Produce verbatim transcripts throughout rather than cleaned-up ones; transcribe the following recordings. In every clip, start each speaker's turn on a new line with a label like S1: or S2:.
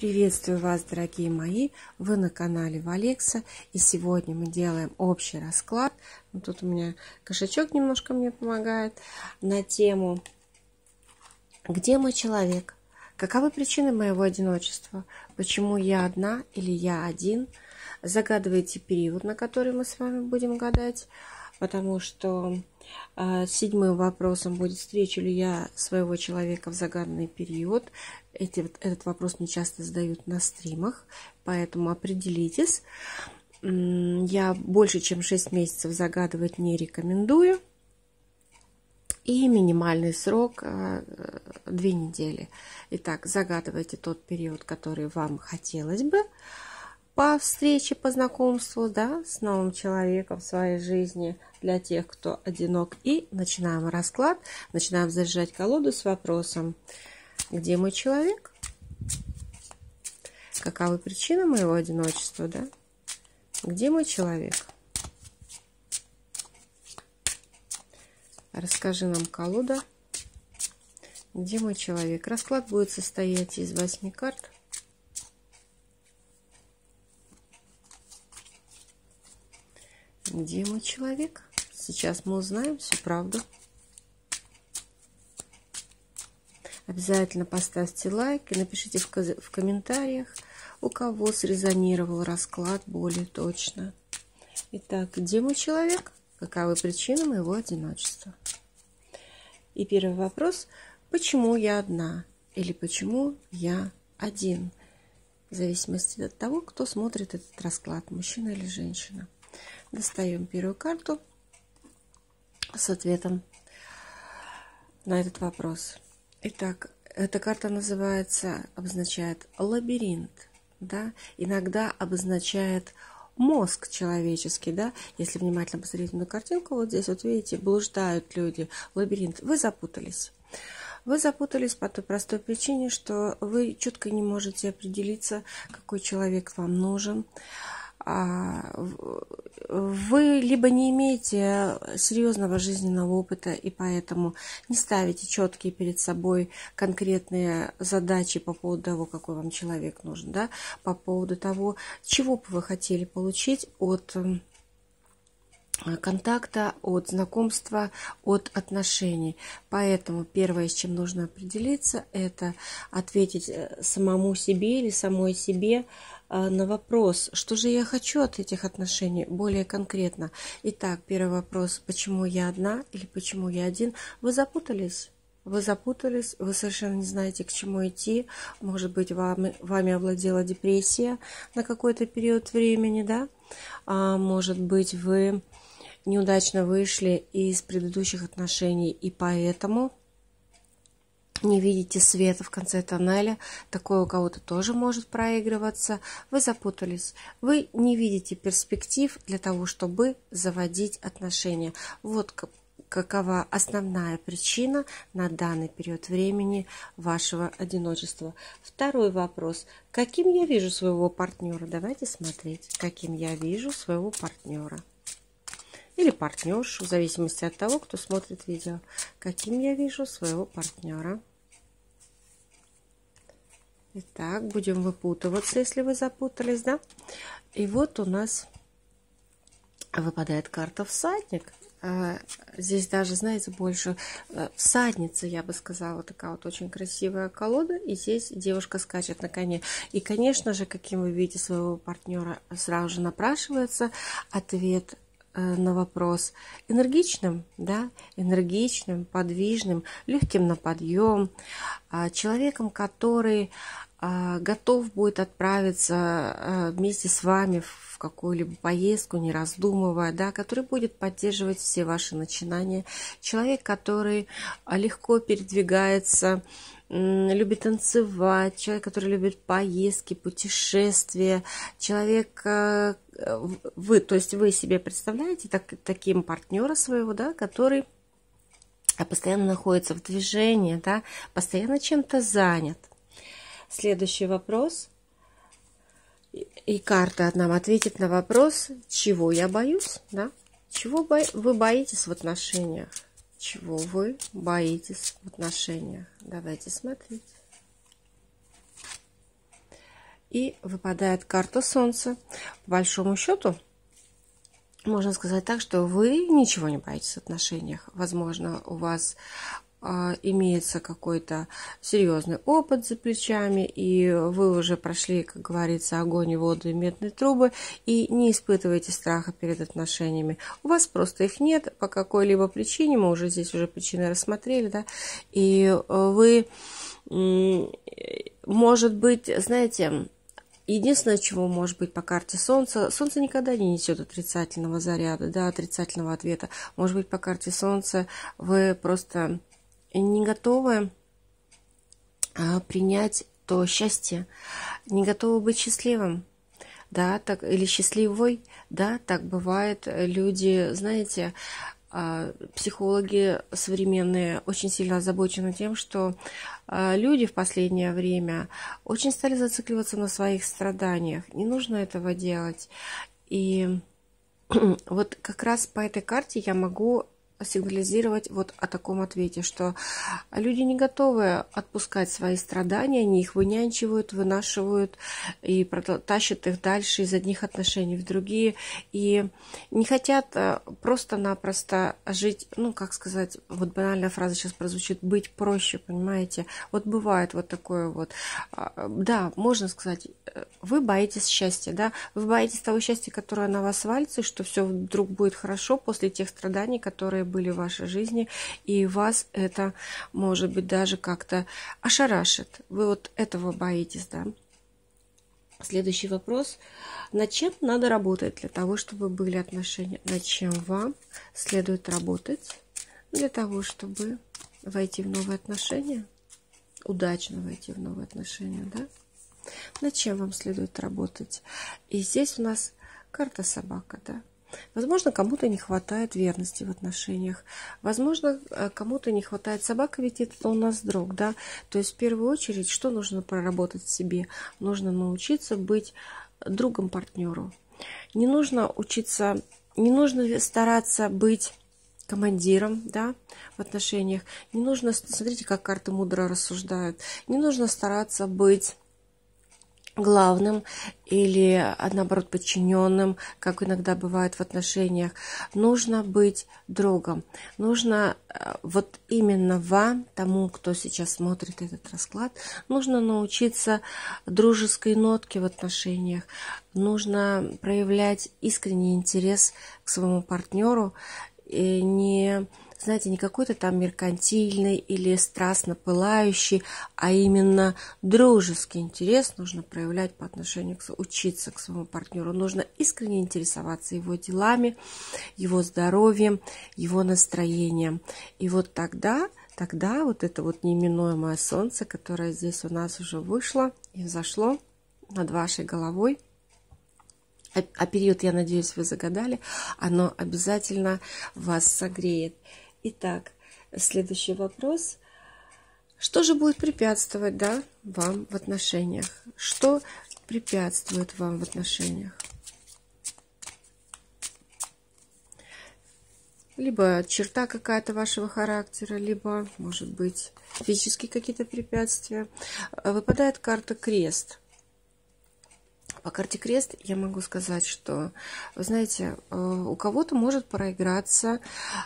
S1: Приветствую вас, дорогие мои! Вы на канале Валекса, и сегодня мы делаем общий расклад. Вот тут у меня кошачок немножко мне помогает на тему «Где мой человек? Каковы причины моего одиночества? Почему я одна или я один?» Загадывайте период, на который мы с вами будем гадать, потому что э, седьмым вопросом будет, встречу ли я своего человека в загаданный период. Эти, этот вопрос мне часто задают на стримах, поэтому определитесь. Я больше, чем шесть месяцев загадывать не рекомендую. И минимальный срок две недели. Итак, загадывайте тот период, который вам хотелось бы по встрече, по знакомству, да, с новым человеком в своей жизни, для тех, кто одинок. И начинаем расклад, начинаем заряжать колоду с вопросом: где мой человек? Каковы причины моего одиночества, да? Где мой человек? Расскажи нам, колода, где мой человек? Расклад будет состоять из восьми карт. Где мой человек? Сейчас мы узнаем всю правду. Обязательно поставьте лайк и напишите в, в комментариях, у кого срезонировал расклад более точно. Итак, где мой человек? Каковы причины моего одиночества? И первый вопрос: почему я одна? Или почему я один? В зависимости от того, кто смотрит этот расклад, мужчина или женщина. Достаем первую карту с ответом на этот вопрос. Итак, эта карта называется, обозначает лабиринт, да, иногда обозначает мозг человеческий, да, если внимательно посмотреть на картинку, вот здесь вот видите, блуждают люди, лабиринт, вы запутались. Вы запутались по той простой причине, что вы четко не можете определиться, какой человек вам нужен. Вы либо не имеете серьезного жизненного опыта, и поэтому не ставите четкие перед собой конкретные задачи по поводу того, какой вам человек нужен, да, по поводу того, чего бы вы хотели получить от контакта, от знакомства, от отношений. Поэтому первое, с чем нужно определиться, это ответить самому себе или самой себе на вопрос, что же я хочу от этих отношений, более конкретно. Итак, первый вопрос: почему я одна или почему я один? Вы запутались? Вы запутались, вы совершенно не знаете, к чему идти. Может быть, вами, вами овладела депрессия на какой-то период времени, да? А может быть, вы неудачно вышли из предыдущих отношений, и поэтому не видите света в конце тоннеля. Такое у кого-то тоже может проигрываться. Вы запутались. Вы не видите перспектив для того, чтобы заводить отношения. Вот какова основная причина на данный период времени вашего одиночества. Второй вопрос: каким я вижу своего партнера? Давайте смотреть, каким я вижу своего партнера. Или партнершу, в зависимости от того, кто смотрит видео. Каким я вижу своего партнера. Итак, будем выпутываться, если вы запутались, да? И вот у нас выпадает карта всадник. Здесь даже, знаете, больше всадница, я бы сказала, такая вот очень красивая колода. И здесь девушка скачет на коне. И, конечно же, каким вы видите своего партнера, сразу же напрашивается ответ на вопрос: энергичным, да, энергичным, подвижным, легким на подъем, человеком, который готов будет отправиться вместе с вами в какую-либо поездку, не раздумывая, да, который будет поддерживать все ваши начинания, человек, который легко передвигается, любит танцевать, человек, который любит поездки, путешествия, человек, вы, то есть вы себе представляете так, таким партнера своего, да, который постоянно находится в движении, да, постоянно чем-то занят. Следующий вопрос. И карта нам ответит на вопрос: чего я боюсь, да? Чего бо... вы боитесь в отношениях? Чего вы боитесь в отношениях? Давайте смотреть. И выпадает карта Солнца. По большому счету, можно сказать так, что вы ничего не боитесь в отношениях. Возможно, у вас э, имеется какой-то серьезный опыт за плечами, и вы уже прошли, как говорится, огонь и воду и медные трубы, и не испытываете страха перед отношениями. У вас просто их нет по какой-либо причине, мы уже здесь уже причины рассмотрели, да, и вы, может быть, знаете... Единственное, чего может быть по карте Солнца, Солнце никогда не несет отрицательного заряда, да, отрицательного ответа. Может быть, по карте Солнца вы просто не готовы а, принять то счастье, не готовы быть счастливым, да, так, или счастливой, да, так бывает. Люди, знаете, психологи современные очень сильно озабочены тем, что люди в последнее время очень стали зацикливаться на своих страданиях. Не нужно этого делать. И вот как раз по этой карте я могу сигнализировать вот о таком ответе, что люди не готовы отпускать свои страдания, они их вынянчивают, вынашивают и тащат их дальше из одних отношений в другие, и не хотят просто-напросто жить, ну, как сказать, вот банальная фраза сейчас прозвучит, быть проще, понимаете? Вот бывает вот такое вот, да, можно сказать, вы боитесь счастья, да, вы боитесь того счастья, которое на вас валится, и что все вдруг будет хорошо после тех страданий, которые были в вашей жизни, и вас это, может быть, даже как-то ошарашит. Вы вот этого боитесь, да? Следующий вопрос. Над чем надо работать для того, чтобы были отношения? Над чем вам следует работать для того, чтобы войти в новые отношения? Удачно войти в новые отношения, да? Над чем вам следует работать? И здесь у нас карта собака, да? Возможно, кому-то не хватает верности в отношениях. Возможно, кому-то не хватает собака, ведь это у нас друг, да. То есть, в первую очередь, что нужно проработать в себе? Нужно научиться быть другом партнеру. Не нужно учиться, не нужно стараться быть командиром, да, в отношениях. Не нужно, смотрите, как карты мудро рассуждают. Не нужно стараться быть главным или, наоборот, подчиненным, как иногда бывает в отношениях. Нужно быть другом. Нужно вот именно вам, тому, кто сейчас смотрит этот расклад, нужно научиться дружеской нотке в отношениях. Нужно проявлять искренний интерес к своему партнеру, и не... знаете, не какой-то там меркантильный или страстно пылающий, а именно дружеский интерес нужно проявлять по отношению к учиться к своему партнеру. Нужно искренне интересоваться его делами, его здоровьем, его настроением. И вот тогда, тогда вот это вот неименуемое солнце, которое здесь у нас уже вышло и взошло над вашей головой, а период, я надеюсь, вы загадали, оно обязательно вас согреет. Итак, следующий вопрос. Что же будет препятствовать, да, вам в отношениях? Что препятствует вам в отношениях? Либо черта какая-то вашего характера, либо, может быть, физические какие-то препятствия. Выпадает карта крест. По карте крест я могу сказать, что, вы знаете, у кого-то может проиграться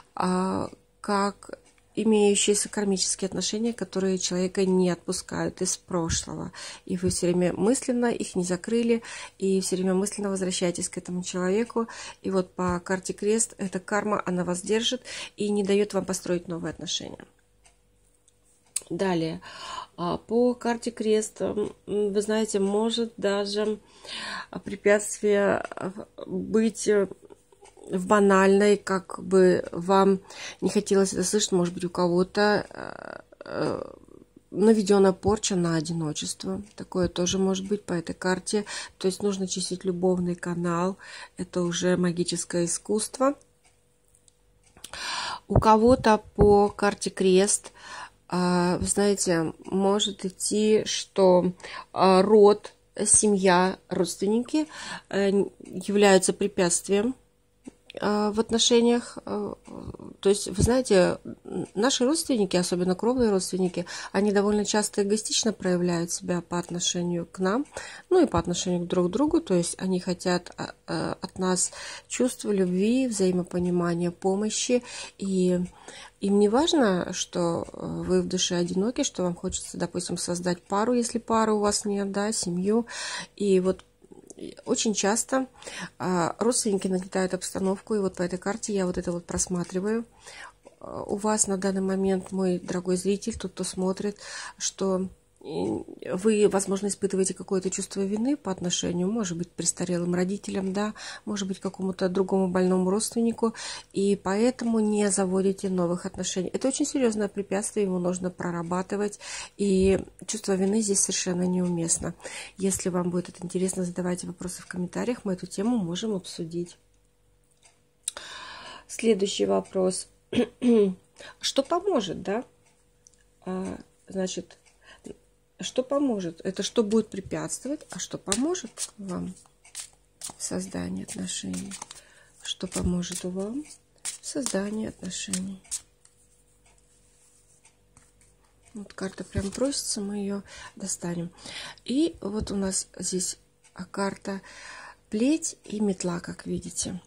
S1: как имеющиеся кармические отношения, которые человека не отпускают из прошлого. И вы все время мысленно их не закрыли, и все время мысленно возвращаетесь к этому человеку. И вот по карте крест эта карма, она вас держит и не дает вам построить новые отношения. Далее, по карте крест, вы знаете, может даже препятствие быть в банальной, как бы вам не хотелось это слышать, может быть, у кого-то наведенная порча на одиночество. Такое тоже может быть по этой карте. То есть нужно чистить любовный канал. Это уже магическое искусство. У кого-то по карте крест, вы знаете, может идти, что род, семья, родственники являются препятствием в отношениях, то есть, вы знаете, наши родственники, особенно кровные родственники, они довольно часто эгоистично проявляют себя по отношению к нам, ну и по отношению друг к другу, то есть они хотят от нас чувства любви, взаимопонимания, помощи, и им не важно, что вы в душе одиноки, что вам хочется, допустим, создать пару, если пары у вас нет, да, семью, и вот очень часто а, родственники нагнетают обстановку, и вот по этой карте я вот это вот просматриваю. У вас на данный момент, мой дорогой зритель, тот, кто смотрит, что вы, возможно, испытываете какое-то чувство вины по отношению, может быть, престарелым родителям, да, может быть, какому-то другому больному родственнику, и поэтому не заводите новых отношений. Это очень серьезное препятствие, его нужно прорабатывать, и чувство вины здесь совершенно неуместно. Если вам будет это интересно, задавайте вопросы в комментариях, мы эту тему можем обсудить. Следующий вопрос. Что поможет, да? Значит, что поможет? Это что будет препятствовать, а что поможет вам в создании отношений? Что поможет вам в создании отношений? Вот карта прям просится, мы ее достанем. И вот у нас здесь карта плеть и метла, как видите.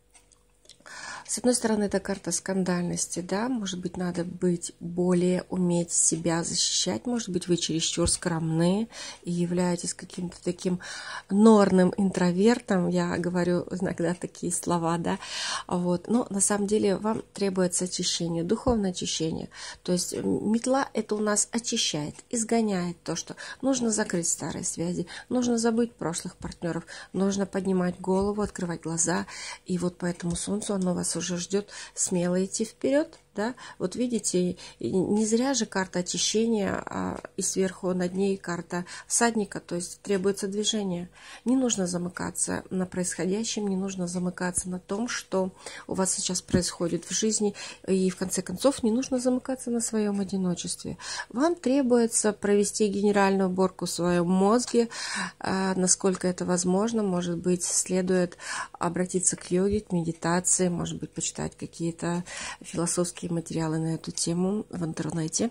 S1: С одной стороны, это карта скандальности, да, может быть, надо быть более, уметь себя защищать, может быть, вы чересчур скромны и являетесь каким-то таким норным интровертом, я говорю иногда такие слова, да, вот, но на самом деле вам требуется очищение, духовное очищение, то есть метла это у нас очищает, изгоняет то, что нужно закрыть старые связи, нужно забыть прошлых партнеров, нужно поднимать голову, открывать глаза, и вот по этому солнцу оно вас уже ждет смело идти вперед, да, вот видите, не зря же карта очищения, а и сверху над ней карта всадника, то есть требуется движение. Не нужно замыкаться на происходящем, не нужно замыкаться на том, что у вас сейчас происходит в жизни, и в конце концов не нужно замыкаться на своем одиночестве. Вам требуется провести генеральную уборку в своем мозге, насколько это возможно, может быть, следует обратиться к йоге, к медитации, может быть, почитать какие-то философские материалы на эту тему в интернете.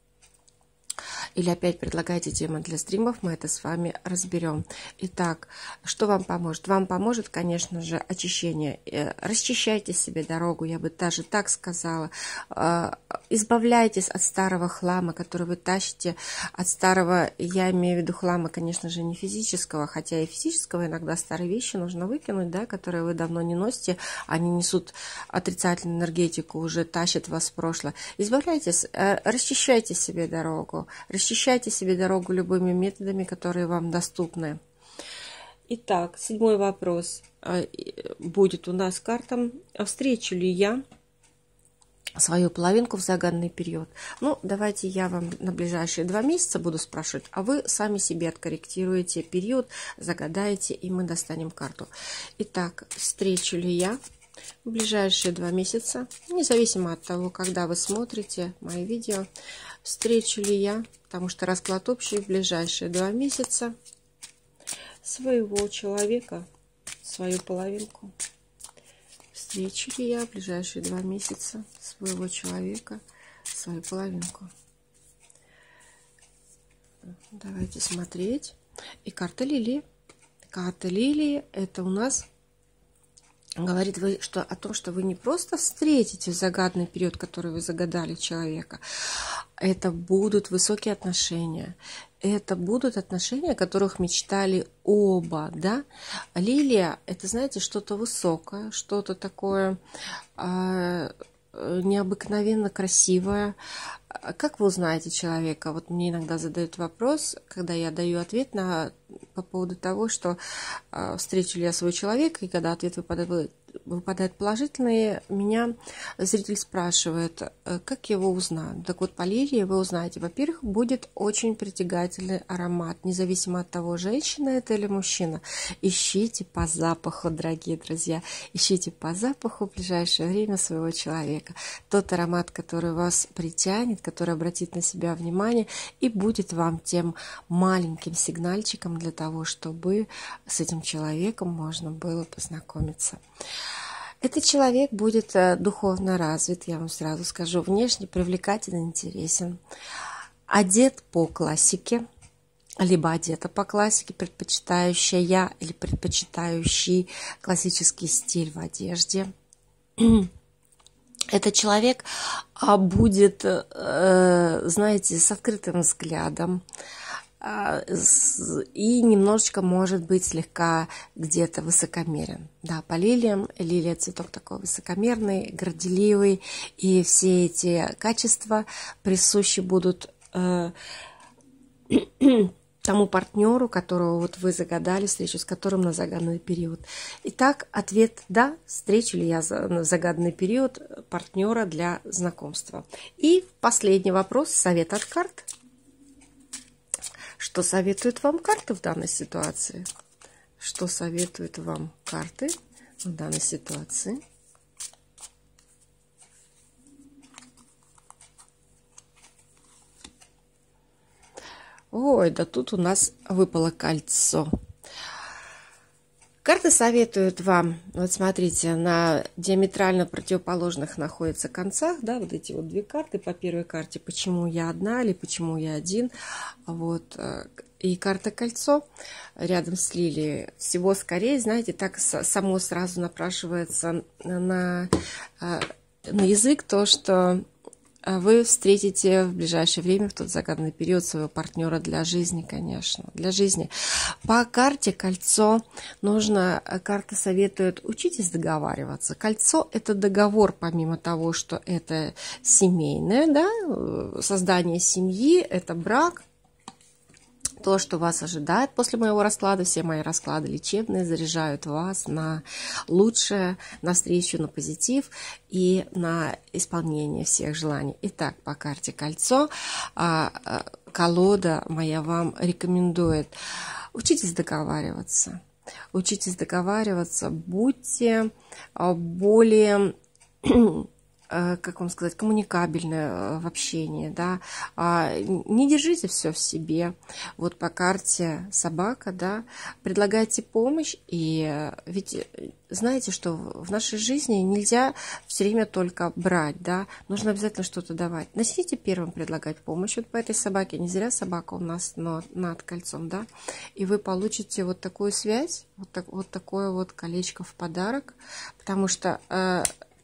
S1: Или опять предлагайте темы для стримов, мы это с вами разберем. Итак, что вам поможет? Вам поможет, конечно же, очищение. Расчищайте себе дорогу, я бы даже так сказала. Избавляйтесь от старого хлама, который вы тащите. От старого, я имею в виду хлама, конечно же, не физического, хотя и физического иногда старые вещи нужно выкинуть, да, которые вы давно не носите, они несут отрицательную энергетику, уже тащат вас в прошлое. Избавляйтесь, расчищайте себе дорогу. Расчищайте себе дорогу любыми методами, которые вам доступны. Итак, седьмой вопрос будет у нас карта. Встречу ли я свою половинку в загаданный период? Ну, давайте я вам на ближайшие два месяца буду спрашивать, а вы сами себе откорректируете период, загадаете, и мы достанем карту. Итак, встречу ли я в ближайшие два месяца, независимо от того, когда вы смотрите мои видео, встречу ли я, потому что расклад общий, в ближайшие два месяца своего человека, свою половинку. Встречу ли я в ближайшие два месяца своего человека, свою половинку. Давайте смотреть. И карта лилии. Карта лилии это у нас говорит вы, что, о том, что вы не просто встретите в загаданный период, который вы загадали человека, это будут высокие отношения. Это будут отношения, о которых мечтали оба, да. Лилия, это, знаете, что-то высокое, что-то такое э, необыкновенно красивое. Как вы узнаете человека? Вот мне иногда задают вопрос, когда я даю ответ на, по поводу того, что э, встречу ли я своего человека, и когда ответ выпадает, выпадает положительный, меня зритель спрашивает, как его узнать. Так вот, по лилии вы узнаете. Во-первых, будет очень притягательный аромат, независимо от того, женщина это или мужчина. Ищите по запаху, дорогие друзья. Ищите по запаху в ближайшее время своего человека. Тот аромат, который вас притянет, который обратит на себя внимание и будет вам тем маленьким сигнальчиком для того, чтобы с этим человеком можно было познакомиться. Этот человек будет духовно развит, я вам сразу скажу, внешне привлекателен, интересен, одет по классике, либо одета по классике, предпочитающая или предпочитающий классический стиль в одежде. Этот человек будет, знаете, с открытым взглядом и немножечко, может быть, слегка где-то высокомерен. Да, по лилиям, лилия цветок такой высокомерный, горделивый, и все эти качества присущи будут тому партнеру, которого вот вы загадали встречу, с которым на загаданный период. Итак, ответ да, встречу ли я на загаданный период партнера для знакомства. И последний вопрос, совет от карт. Что советуют вам карты в данной ситуации? Что советуют вам карты в данной ситуации? Ой, да тут у нас выпало кольцо. Карты советуют вам, вот смотрите, на диаметрально противоположных находятся концах, да, вот эти вот две карты. По первой карте «Почему я одна» или «Почему я один?». Вот, и карта «Кольцо» рядом с лилией. Всего скорее, знаете, так само сразу напрашивается на, на язык то, что вы встретите в ближайшее время, в тот загаданный период, своего партнера для жизни, конечно, для жизни. По карте «Кольцо» нужно, карта советует, учитесь договариваться. Кольцо – это договор, помимо того, что это семейное, да, создание семьи, это брак. То, что вас ожидает после моего расклада, все мои расклады лечебные заряжают вас на лучшее, на встречу, на позитив и на исполнение всех желаний. Итак, по карте «Кольцо» колода моя вам рекомендует: учитесь договариваться, учитесь договариваться, будьте более, как вам сказать, коммуникабельны в общении, да, не держите все в себе. Вот по карте собака, да, предлагайте помощь, и ведь знаете, что в нашей жизни нельзя все время только брать, да, нужно обязательно что-то давать. Начните первым предлагать помощь. Вот по этой собаке, не зря собака у нас над, над кольцом, да, и вы получите вот такую связь, вот, так, вот такое вот колечко в подарок, потому что э,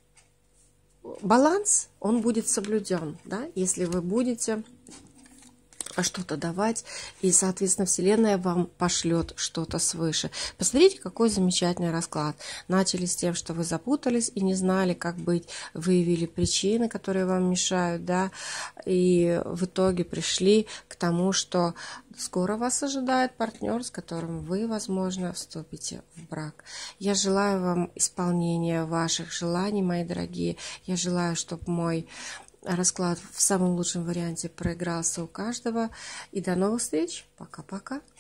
S1: баланс, он будет соблюден, да, если вы будете что-то давать, и, соответственно, Вселенная вам пошлет что-то свыше. Посмотрите, какой замечательный расклад. Начали с тем, что вы запутались и не знали, как быть, выявили причины, которые вам мешают, да, и в итоге пришли к тому, что скоро вас ожидает партнер, с которым вы, возможно, вступите в брак. Я желаю вам исполнения ваших желаний, мои дорогие. Я желаю, чтобы мой расклад в самом лучшем варианте проигрался у каждого. И до новых встреч. Пока-пока.